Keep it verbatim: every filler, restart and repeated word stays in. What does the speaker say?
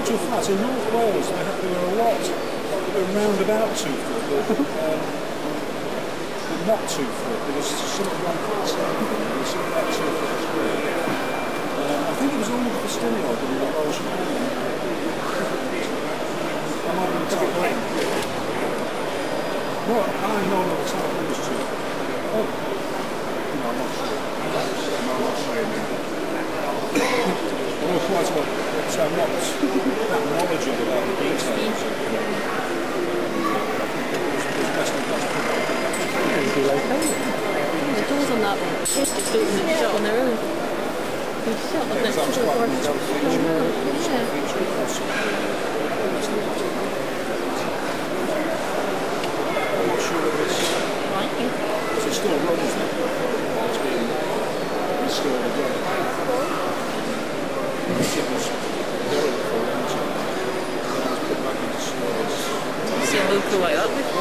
tooth flats in North Wales, there, have, there were a lot that were roundabout tooth foot, but, um, but not tooth foot. There was something wrong past that. There was something about tooth foot as well. Um, I think it was only the stimuli in the Welsh Island. I might have been type one. No, I know the type one was tooth foot. Oh. No, I'm not sure. No, I'm not saying that. I know quite a lot, but I'm not that knowledgeable about the details of it. It's best in class. The doors on that one, the kids just open and shut on their own. They shut on their own. I'm not sure of this. Because it still runs now. It's being restored again. It was derelict for a long time. It was put back into service. See a local like that before?